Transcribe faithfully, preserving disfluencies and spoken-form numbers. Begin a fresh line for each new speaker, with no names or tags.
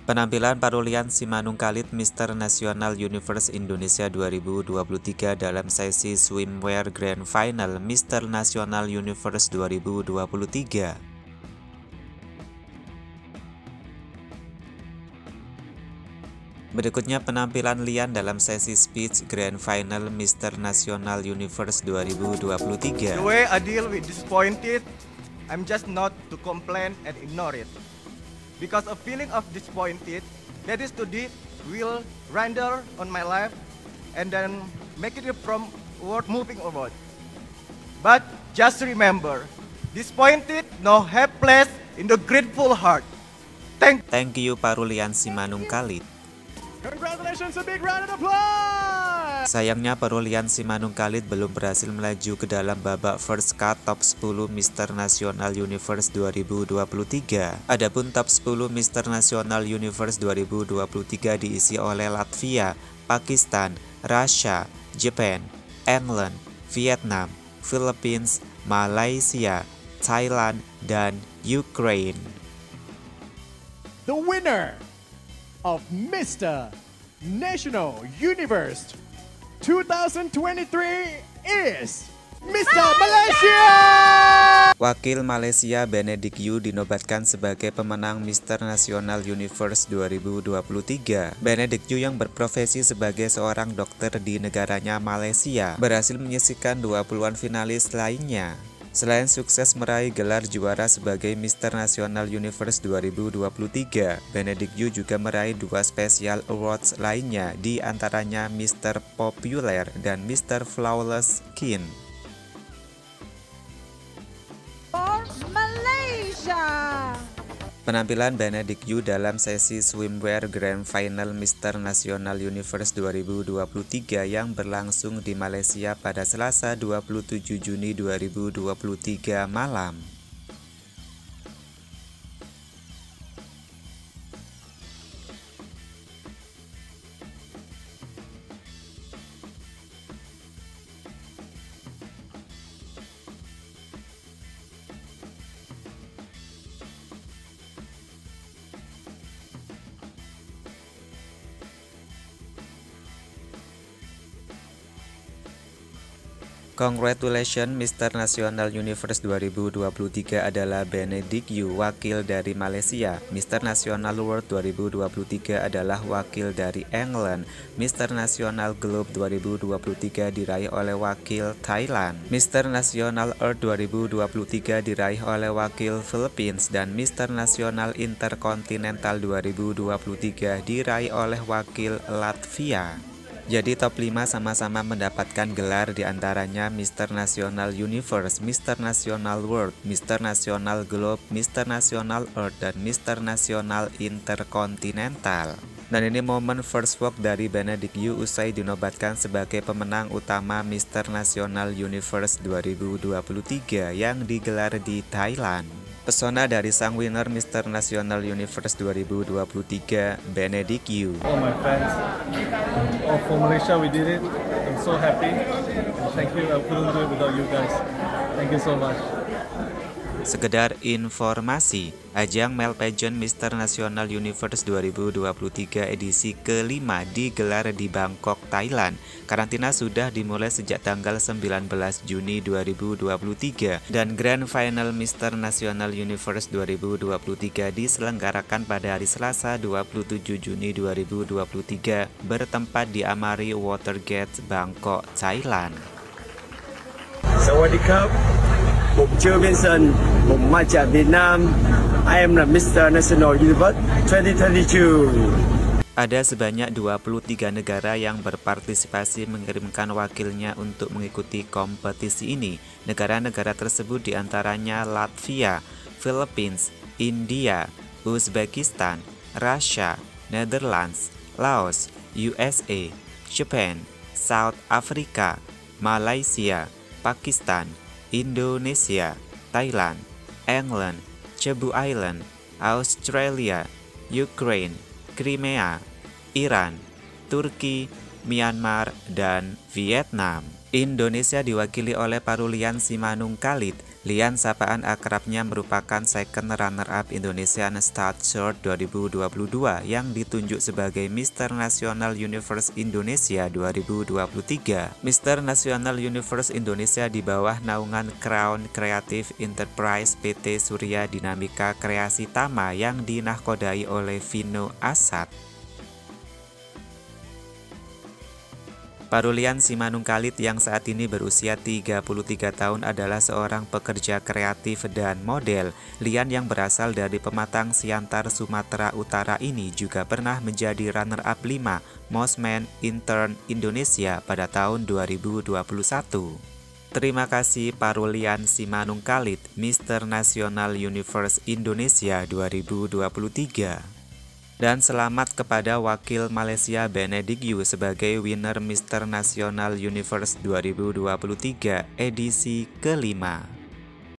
Penampilan Parulian Simanungkalit Mister Nasional Universe Indonesia dua ribu dua puluh tiga dalam sesi swimwear Grand Final Mister Nasional Universe dua ribu dua puluh tiga. Berikutnya penampilan Lian dalam sesi speech Grand Final Mister Nasional Universe dua ribu dua puluh tiga.
The way I deal with disappointed, I'm just not to complain and ignore it. Because a feeling of disappointed, that is to deep will render on my life and then make it from word moving forward. But just remember, disappointed no have place in the grateful heart. Thank,
Thank you Parulian Simanungkalit.
Congratulations, a big round of applause!
Sayangnya Parulian Simanungkalit belum berhasil melaju ke dalam babak first cut top sepuluh Mister Nasional Universe dua ribu dua puluh tiga. Adapun top sepuluh Mister Nasional Universe dua ribu dua puluh tiga diisi oleh Latvia, Pakistan, Russia, Japan, England, Vietnam, Philippines, Malaysia, Thailand, dan Ukraine.
The winner of Mister National Universe twenty twenty-three is Mister Malaysia!
Wakil Malaysia Benedict Yu dinobatkan sebagai pemenang Mister Nasional Universe dua ribu dua puluh tiga. Benedict Yu yang berprofesi sebagai seorang dokter di negaranya Malaysia berhasil menyisihkan dua puluhan finalis lainnya. Selain sukses meraih gelar juara sebagai Mister Nasional Universe dua ribu dua puluh tiga, Benedict Yu juga meraih dua special awards lainnya, di antaranya Mister Popular dan Mister Flawless Skin.
For Malaysia.
Penampilan Benedict Yu dalam sesi swimwear Grand Final Mister Nasional Universe dua ribu dua puluh tiga yang berlangsung di Malaysia pada Selasa dua puluh tujuh Juni dua ribu dua puluh tiga malam. Congratulations, Mister Nasional Universe dua ribu dua puluh tiga adalah Benedict Yu, wakil dari Malaysia. Mister Nasional World dua ribu dua puluh tiga adalah wakil dari England. Mister Nasional Globe dua ribu dua puluh tiga diraih oleh wakil Thailand. Mister Nasional Earth dua ribu dua puluh tiga diraih oleh wakil Philippines. Dan Mister Nasional Intercontinental dua ribu dua puluh tiga diraih oleh wakil Latvia. Jadi top lima sama-sama mendapatkan gelar, diantaranya Mister Nasional Universe, Mister Nasional World, Mister Nasional Globe, Mister Nasional Earth, dan Mister Nasional Intercontinental. Dan ini momen first walk dari Benedict Yu usai dinobatkan sebagai pemenang utama Mister Nasional Universe dua ribu dua puluh tiga yang digelar di Thailand. Pesona dari sang winner Mister Nasional Universe dua ribu dua puluh tiga, Benedict Yu.
All my fans, all for Malaysia, we did it. I'm so happy. Thank you. I couldn't do it without you guys. Thank you so much.
Sekedar informasi, ajang male pageant Mister Nasional Universe dua ribu dua puluh tiga edisi kelima digelar di Bangkok, Thailand. Karantina sudah dimulai sejak tanggal sembilan belas Juni dua ribu dua puluh tiga dan Grand Final Mister Nasional Universe dua ribu dua puluh tiga diselenggarakan pada hari Selasa dua puluh tujuh Juni dua ribu dua puluh tiga bertempat di Amari Watergate, Bangkok, Thailand.
Sawadee-krap.ผมชื่อวินเซนต์ผมมาจากเวียดนาม I am the Mister National Universe twenty twenty-two.
Ada sebanyak dua puluh tiga negara yang berpartisipasi mengirimkan wakilnya untuk mengikuti kompetisi ini. Negara-negara tersebut diantaranya Latvia, Philippines, India, Uzbekistan, Russia, Netherlands, Laos, U S A, Japan, South Africa, Malaysia, Pakistan, Indonesia, Thailand, England, Cebu Island, Australia, Ukraine, Crimea, Iran, Turki, Myanmar, dan Vietnam. Indonesia diwakili oleh Parulian Simanungkalit. Lian sapaan akrabnya merupakan second runner-up Indonesian Star Search dua ribu dua puluh dua yang ditunjuk sebagai Mister Nasional Universe Indonesia dua ribu dua puluh tiga. Mister Nasional Universe Indonesia di bawah naungan Crown Creative Enterprise P T Surya Dinamika Kreasi Tama yang dinahkodai oleh Vino Asad. Parulian Simanungkalit yang saat ini berusia tiga puluh tiga tahun adalah seorang pekerja kreatif dan model. Lian yang berasal dari Pematang Siantar, Sumatera Utara ini juga pernah menjadi runner-up lima Most Men Intern Indonesia pada tahun dua ribu dua puluh satu. Terima kasih Parulian Simanungkalit, Mister Nasional Universe Indonesia dua ribu dua puluh tiga. Dan selamat kepada wakil Malaysia Benedict Yu sebagai winner Mister Nasional Universe dua ribu dua puluh tiga edisi kelima.